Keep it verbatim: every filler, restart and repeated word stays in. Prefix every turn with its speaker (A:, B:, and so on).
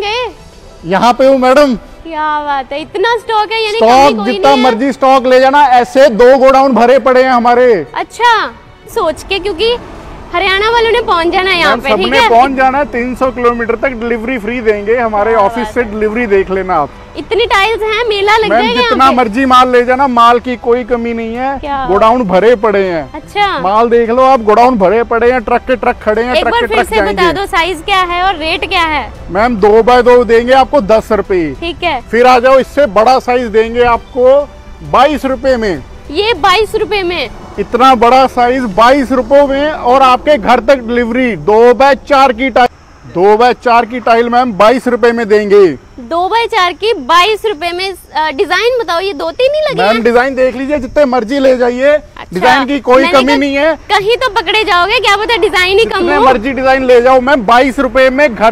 A: गए?
B: यहाँ पे हूँ मैडम।
A: क्या बात है, इतना स्टॉक है यानी
B: स्टॉक जितना मर्जी स्टॉक ले जाना, ऐसे दो गोडाउन भरे पड़े हैं हमारे।
A: अच्छा, सोच के, क्योंकि हरियाणा वालों ने पहुंच जाना है यहाँ पे, ठीक है?
B: पहुंच जाना है, तीन सौ किलोमीटर तक डिलीवरी फ्री देंगे हमारे ऑफिस से। डिलीवरी देख लेना आप।
A: इतनी टाइल्स हैं, मेला लग जाएगा।
B: जितना मर्जी माल ले जाना, माल की कोई कमी नहीं है। गोडाउन भरे पड़े हैं।
A: अच्छा,
B: माल देख लो आप, गोडाउन भरे पड़े हैं, ट्रक के ट्रक खड़े हैं।
A: एक बार फिर से बता दो साइज क्या है और रेट क्या है?
B: मैम दो बाय दो देंगे आपको दस रुपए।
A: ठीक है,
B: फिर आ जाओ, इससे बड़ा साइज देंगे आपको बाईस रुपए में।
A: ये बाईस रुपए में?
B: इतना बड़ा साइज बाईस रुपए में, और आपके घर तक डिलीवरी। दो बाय चार की टाइल, दो बाय चार की टाइल मैम बाईस रुपए में देंगे।
A: दो बाय चार की बाईस रुपए में। डिजाइन बताओ, ये दो तीन ही लगे
B: मैम? डिजाइन देख लीजिए, जितने मर्जी ले जाइए। अच्छा, डिजाइन की कोई कमी नहीं है।
A: कहीं तो पकड़े जाओगे, क्या पता डिजाइन ही कम हो।
B: जितने मर्जी डिजाइन ले जाओ मैम, बाईस रुपए में घर